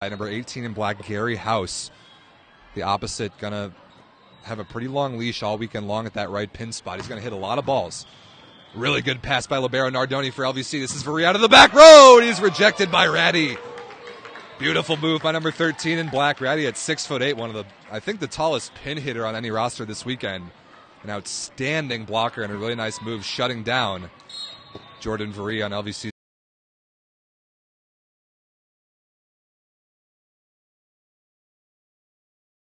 Number 18 in black, Gary House. The opposite going to have a pretty long leash all weekend long at that right pin spot. He's going to hit a lot of balls. Really good pass by Libero Nardoni for LVC. This is Varia out of the back row. He's rejected by Radde. Beautiful move by number 13 in black. Radde at 6'8", one of the, I think, the tallest pin hitter on any roster this weekend. An outstanding blocker and a really nice move shutting down Jordan Varia on LVC's